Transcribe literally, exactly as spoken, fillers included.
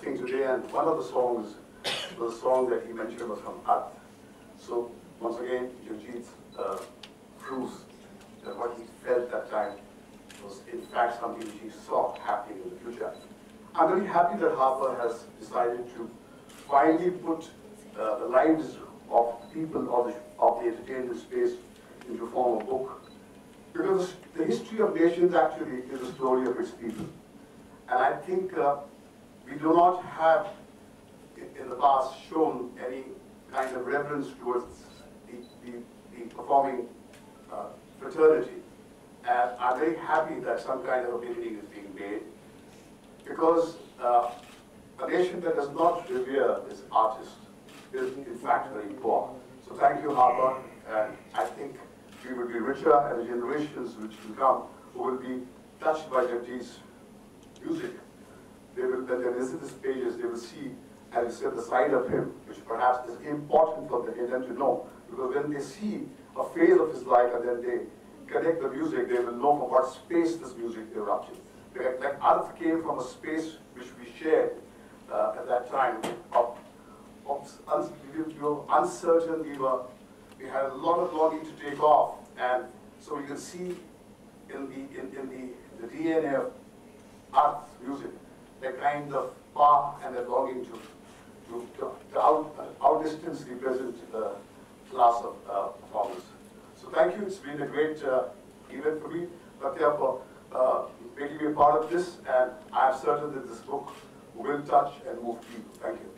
thing today, and one of the songs, the song that he mentioned was from Arth. So once again, Jagjit uh, proves that what he felt that time was in fact something which he saw happening in the future. I'm very happy that Harper has decided to finally put uh, the lives of people of the, of the entertainment space into form of book. Because the history of nations actually is a story of its people. And I think uh, we do not have in the past shown any kind of reverence towards the, the, the performing uh, fraternity. And I'm very happy that some kind of a beginning is being made, because uh, a nation that does not revere its artists is in fact very poor. So thank you, Harper, and I think we will be richer, and the generations which will come who will be touched by Jagjit's music, they will, when they visit these pages, they will see, as you said, the side of him, which perhaps is important for them to know, because when they see a phase of his life and then they connect the music, they will know from what space this music erupted. Like, like Arth came from a space which we shared uh, at that time of, of un we were uncertain, we were, we had a lot of longing to take off, and so you can see in the in, in the, the D N A of Arth music, the kind of power and the longing to to, to, to out, uh, outdistance the present uh, class of uh, performers. So thank you. It's been a great uh, event for me, Bhatia, for uh, making me a part of this, and I am certain that this book will touch and move people. Thank you.